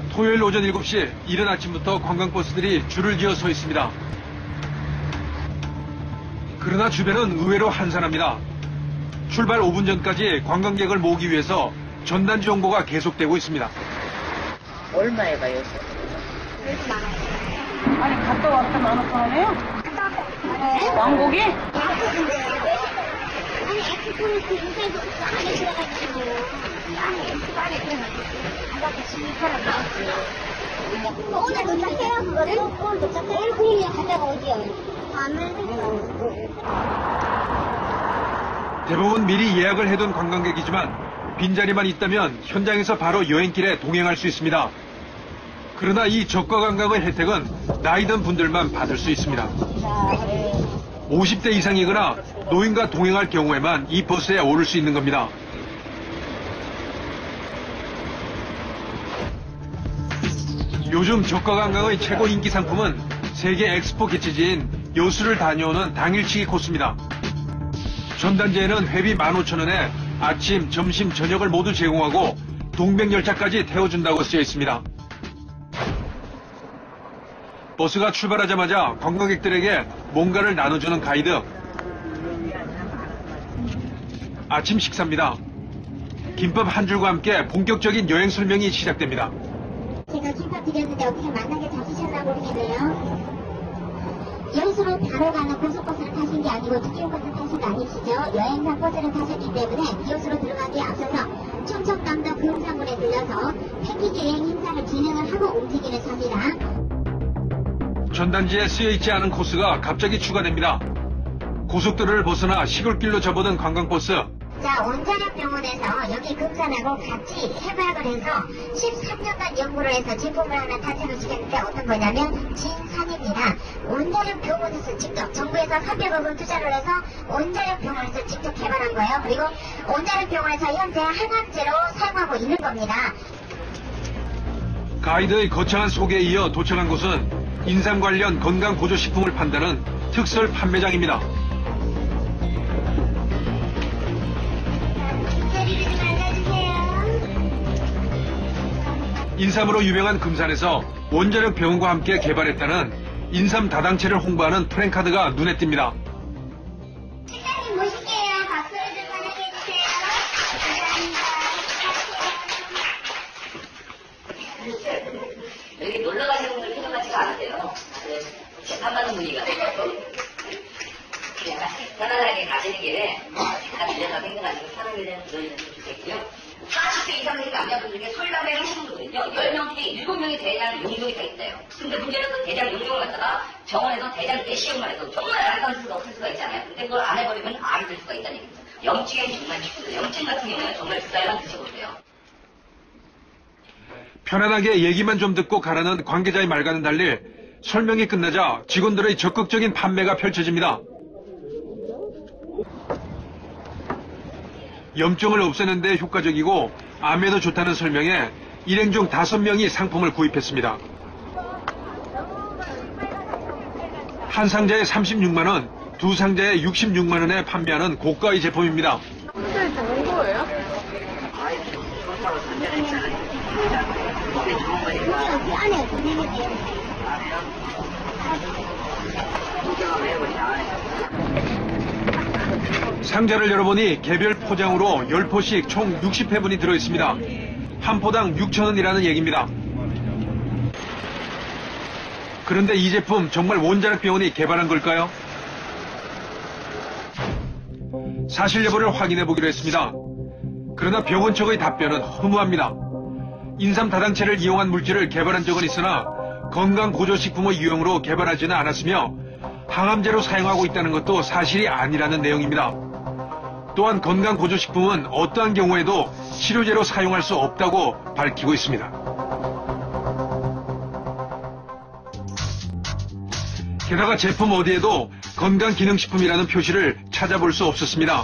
토요일 오전 7시 이른 아침부터 관광버스들이 줄을 지어 서 있습니다. 그러나 주변은 의외로 한산합니다. 출발 5분 전까지 관광객을 모으기 위해서 전단지 홍보가 계속되고 있습니다. 얼마에 가요? 아니 갔다 왔다 15,000원이에요? 왕복이? 아니 엑스포는 그 인사에서 안에 들어가지고 안에 엑스포 안에 들어가지고 바깥에 시민 사람 나왔지. 오늘 도착해요 그거를? 오늘 도착해요? 그러면 갔다가 어디요? 대부분 미리 예약을 해둔 관광객이지만 빈자리만 있다면 현장에서 바로 여행길에 동행할 수 있습니다. 그러나 이 저가 관광의 혜택은 나이 든 분들만 받을 수 있습니다. 50대 이상이거나 노인과 동행할 경우에만 이 버스에 오를 수 있는 겁니다. 요즘 저가 관광의 최고 인기 상품은 세계 엑스포 개최지인 여수를 다녀오는 당일치기 코스입니다. 전단지에는 회비 15,000원에 아침, 점심, 저녁을 모두 제공하고 동백열차까지 태워준다고 쓰여 있습니다. 버스가 출발하자마자 관광객들에게 뭔가를 나눠주는 가이드. 아침 식사입니다. 김밥 한 줄과 함께 본격적인 여행 설명이 시작됩니다. 제가 김밥 드렸는데 어떻게 만나게 잡수셨나 모르겠네요. 여수로 바로 가는 고속버스를 타신 게 아니고 특急버스 타신 거 아니시죠? 여행사 버스를 타셨기 때문에 여수로 들어가기에 앞서서 충청남도 금산군에 들려서 패키지 여행 행사를 진행을 하고 움직이는 차입니다. 전단지에 쓰여있지 않은 코스가 갑자기 추가됩니다. 고속도로를 벗어나 시골길로 접어든 관광버스. 자, 원자력병원에서 여기 금산하고 같이 협약을 해서 13년간 연구를 해서 제품을 하나 탄생을 시켰는데 어떤 거냐면 진산입니다. 원자력병원에서 직접 정부에서 300억을 투자를 해서 원자력병원에서 직접 개발한 거예요. 그리고 원자력병원에서 현재 항암제로 사용하고 있는 겁니다. 가이드의 거창한 소개에 이어 도착한 곳은 인삼 관련 건강 보조식품을 판다는 특설 판매장입니다. 인삼으로 유명한 금산에서 원자력 병원과 함께 개발했다는 인삼 다당체를 홍보하는 프랜카드가 눈에 띕니다. 실장님 모실게요. 박수를 좀 환영해 주세요. 감사합니다. 여기 놀러 가시는 분들 생각 같지가 않으세요. 재판받는 분위기가 그냥 편안하게 가시는 길에 잠깐 들려서 생겨가지고 편하게 되는 그런 일은 좋겠고요. 40대 이상 되는 남자분 중에 설담회 하시는 분들은요, 10명 중에 7명이 대장 용종이 다 있어요. 근데 문제는 그 대장 용종을 갖다가 병원에서 대장 내시경만 해도 정말 알아볼 수가 없을 수가 있잖아요. 근데 그걸 안 해버리면 암이 될 수가 있다는 얘기죠. 염증이 정말 쉽거든요. 염증 같은 경우는 정말 2달만 드셔보세요. 편안하게 얘기만 좀 듣고 가라는 관계자의 말과는 달리 설명이 끝나자 직원들의 적극적인 판매가 펼쳐집니다. 염증을 없애는 데 효과적이고 암에도 좋다는 설명에 일행 중 5명이 상품을 구입했습니다. 한 상자에 36만 원, 두 상자에 66만 원에 판매하는 고가의 제품입니다. 혼자 좋은 거예요? 상자를 열어보니 개별 포장으로 10포씩 총 60회분이 들어있습니다. 한 포당 6,000원이라는 얘기입니다. 그런데 이 제품 정말 원자력 병원이 개발한 걸까요? 사실 여부를 확인해 보기로 했습니다. 그러나 병원 측의 답변은 허무합니다. 인삼 다당체를 이용한 물질을 개발한 적은 있으나 건강 보조식품의 유형으로 개발하지는 않았으며 항암제로 사용하고 있다는 것도 사실이 아니라는 내용입니다. 또한 건강 보조식품은 어떠한 경우에도 치료제로 사용할 수 없다고 밝히고 있습니다. 게다가 제품 어디에도 건강기능식품이라는 표시를 찾아볼 수 없었습니다.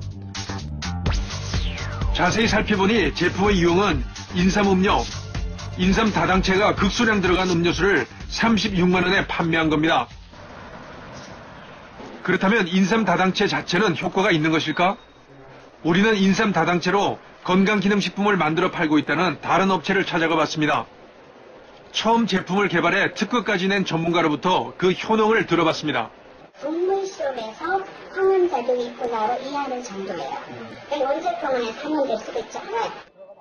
자세히 살펴보니 제품의 유형은 인삼음료, 인삼 다당체가 극소량 들어간 음료수를 36만 원에 판매한 겁니다. 그렇다면 인삼 다당체 자체는 효과가 있는 것일까? 우리는 인삼 다당체로 건강기능식품을 만들어 팔고 있다는 다른 업체를 찾아가 봤습니다. 처음 제품을 개발해 특허까지 낸 전문가로부터 그 효능을 들어봤습니다. 동물 시험에서 항암작용이 있구나로 이해하는 정도예요. 원제품은 사용될 수도 있지 않아요.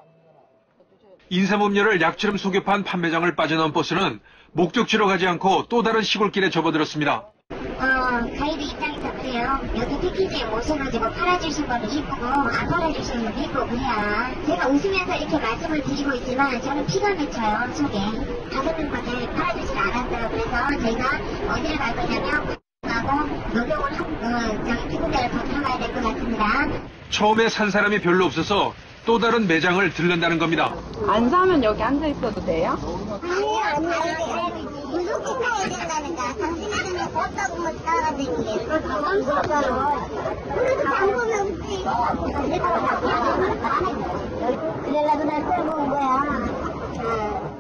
인삼음료를 약처럼 속여판 판매장을 빠져나온 버스는 목적지로 가지 않고 또 다른 시골길에 접어들었습니다. 가이드 입장에서도요. 여기 패키지에 모셔가지고 팔아주신 분도 이쁘고 안 팔아주시는 분도 이쁘고 그래야 제가 웃으면서 이렇게 말씀을 드리고 있지만 저는 피가 맺혀요. 속에 5명밖에 팔아주지 않았어요. 그래서 저희가 어디를 갈 거냐면 하고 녹용을 저기 두 군데를 더 들어가야 될 것 같습니다. 처음에 산 사람이 별로 없어서 또 다른 매장을 들른다는 겁니다. 안 사면 여기 앉아 있어도 돼요? 아니, 무슨 생각해야 된다니까. 당신들은 걷다 보면 지나가는 게 부담스럽잖아. 그래도 방법은 없지. 그래라도 날 끌고 온 거야.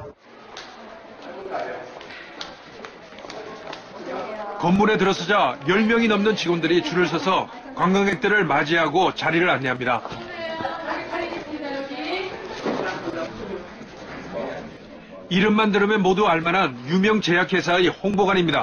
건물에 들어서자 10명이 넘는 직원들이 줄을 서서 관광객들을 맞이하고 자리를 안내합니다. 이름만 들으면 모두 알만한 유명 제약회사의 홍보관입니다.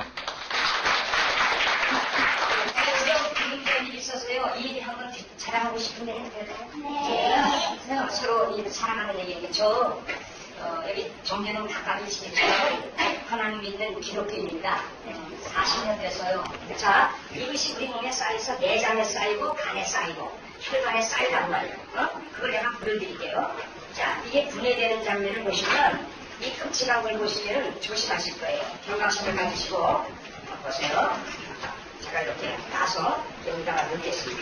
있었어요. 이 일이 한번 자랑하고 싶은데 해도 될까요? 네. 서로 사랑하는 얘기겠죠. 여기 정계동 닭갈비집이죠. 하나님 믿는 기독교인입니다. 40년 됐어요. 자, 이것이 우리 몸에 쌓여서 내장에 쌓이고 간에 쌓이고 혈관에 쌓이란 말이에요. 그걸 내가 보여드릴게요. 자, 이게 분해되는 장면을 보시면 이 끔찍한 걸 보시면 조심하실 거예요. 경각심을 가지시고 보세요. 제가 이렇게 따서 여기다가 넣겠습니다.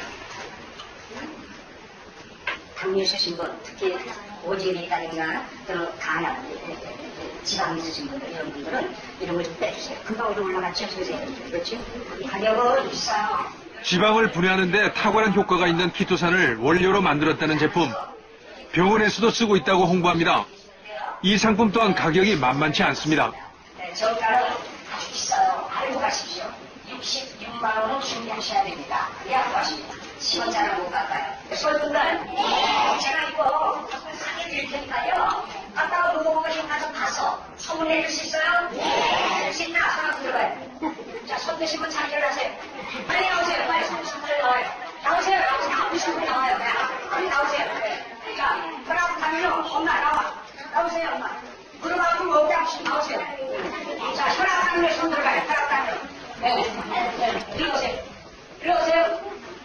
당뇨 있으신 분, 특히 오지근이 있다든가 또는 간암, 지방이 있으신 분들, 이런 분들은 이런 걸 좀 빼주세요. 금방 올라갔죠? 그렇죠? 가격은 비싸요. 지방을 분해하는데 탁월한 효과가 있는 키토산을 원료로 만들었다는 제품. 병원에서도 쓰고 있다고 홍보합니다. 이 상품 또한 가격이 만만치 않습니다. 네, 저가는 아주 비싸요. 알고 가십시오. 66만 원은 준비하셔야 됩니다. 그게 알고 가십니다. 10원짜리 못 갈까요? 소유분들, 제가 이거 사게 드릴 테니까요. 아까 노동을 가서 봐서 소문내 줄 수 있어요? 네. 수 있나? 손 들어가요. 자, 손 드신 분 잘 일어나세요. 빨리 나오세요. 빨리 손 나와요. 나오세요. 나오신 분 나와요. 빨리 나오세요. 자, 그럼 가면요. 엄마 나와. 나오세요, 엄마. 들어가고 먹게 하시고 나오세요. 자, 혈압 당뇨 손 들어가요. 혈압 당뇨. 네. 들어오세요. 들어오세요.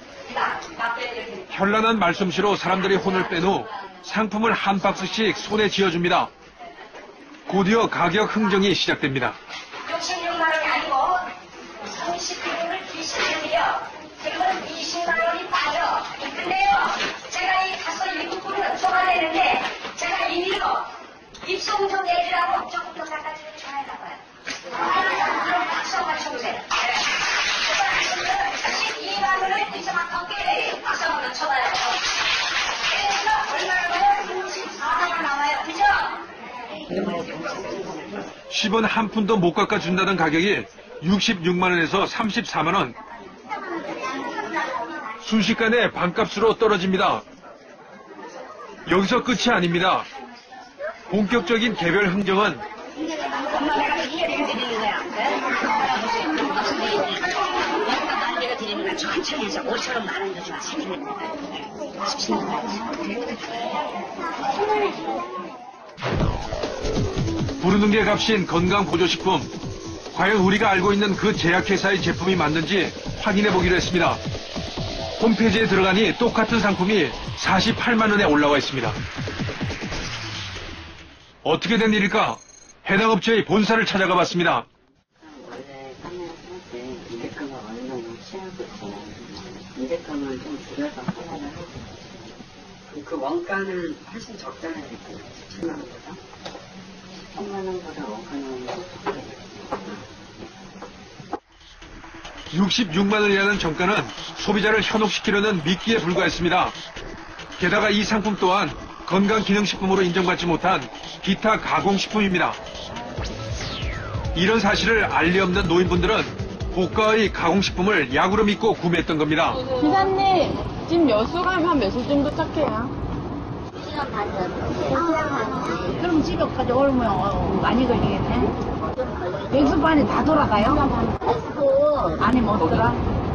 현란한 말솜씨로 사람들이 혼을 뺀 후 상품을 한 박스씩 손에 쥐어줍니다. 곧이어 가격 흥정이 시작됩니다. 66만 원이 아니고 30kg를 드시는데요. 지금은 20만 원이 빠져. 근데요, 제가 이 5-7분을 쏟아내는데 제가 임의로 입송 좀 내주라고 조금 더 깎아주는 전화해나 봐요. 그럼 박수 한번 쳐보세요. 12만 원을 입성한 덕계에 박수 한번 쳐봐요. 그래서 얼마나 34만 원 나와요. 그죠? 10원 한 푼도 못 깎아준다던 가격이 66만 원에서 34만 원. 순식간에 반값으로 떨어집니다. 여기서 끝이 아닙니다. 본격적인 개별 흥정은 엄마가 이게 드리는 거야. 내가 드리는 거야. 천천히 해서 5,000원 만 원 주지 마. 생기는 거야. 부르는 게 값인 건강보조식품. 과연 우리가 알고 있는 그 제약회사의 제품이 맞는지 확인해 보기로 했습니다. 홈페이지에 들어가니 똑같은 상품이 48만 원에 올라와 있습니다. 어떻게 된 일일까? 해당 업체의 본사를 찾아가 봤습니다. 원래 판매할 때 인대가가 얼마나 취하고 인대가만 좀 줄여서 판매를 하고 그 원가는 훨씬 적잖아요. 7만 원보다 3만 원보다 원가는 66만 원이라는 정가는 소비자를 현혹시키려는 미끼에 불과했습니다. 게다가 이 상품 또한 건강기능식품으로 인정받지 못한 기타 가공식품입니다. 이런 사실을 알리 없는 노인분들은 고가의 가공식품을 약으로 믿고 구매했던 겁니다. 기사님, 지금 여수 가면 몇 시쯤 도착해요? 1시간 반 전. 1시간 반. 그럼 지금 여기까지 오면 많이 걸리겠네. 백수반이 다 돌아가요? 안에 못 들어?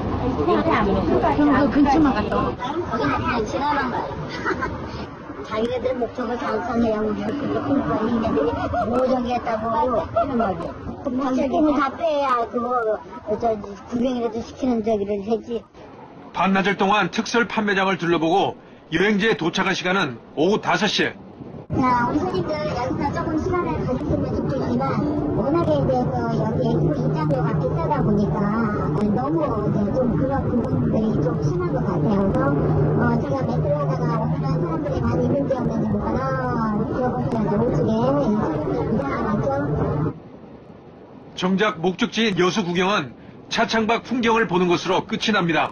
그럼 그 근처만 갔다 와. 거기는 그냥 지나간 거야. 자기네들 목적을 달성해야 그렇게 큰 거니네들이 모정했다고 하는 거지. 자기는 다 빼야 구경이라도 시키는 저기를 하지. 반나절 동안 특설 판매장을 둘러보고 여행지에 도착한 시간은 오후 5시. 자, 우리 손님들 여기서 조금 시간을 가졌으면 좋겠지만 워낙에 이제 여기 엑스포 입장료가 비싸다 보니까 너무 이제 좀 그런 부분들이 좀 심한 것 같아요. 그래서 제가 매트를 하다가 오늘은 사람들이 많이 있는 데 없는지 보거나 들어보시면서 우측에 이 손님들 부담하죠. 정작 목적지인 여수 구경은 차창밖 풍경을 보는 것으로 끝이 납니다.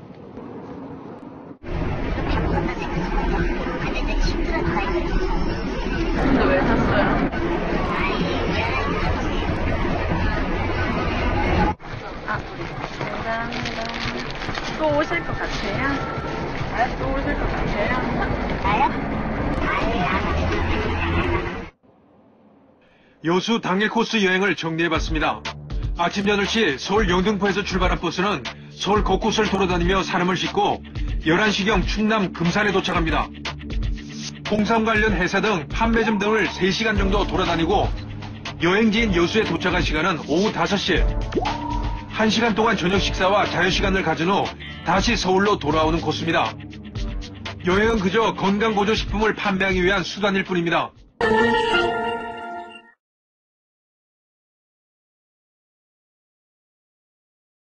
근데 왜 샀어요? 아, 감사합니다. 또 오실 것 같아요? 또 오실 것 같아요? 여수 당일 코스 여행을 정리해봤습니다. 아침 8시 서울 영등포에서 출발한 버스는 서울 곳곳을 돌아다니며 사람을 싣고 11시경 충남 금산에 도착합니다. 홍삼 관련 회사 등 판매점 등을 3시간 정도 돌아다니고 여행지인 여수에 도착한 시간은 오후 5시. 1시간 동안 저녁 식사와 자유시간을 가진 후 다시 서울로 돌아오는 코스입니다. 여행은 그저 건강보조식품을 판매하기 위한 수단일 뿐입니다.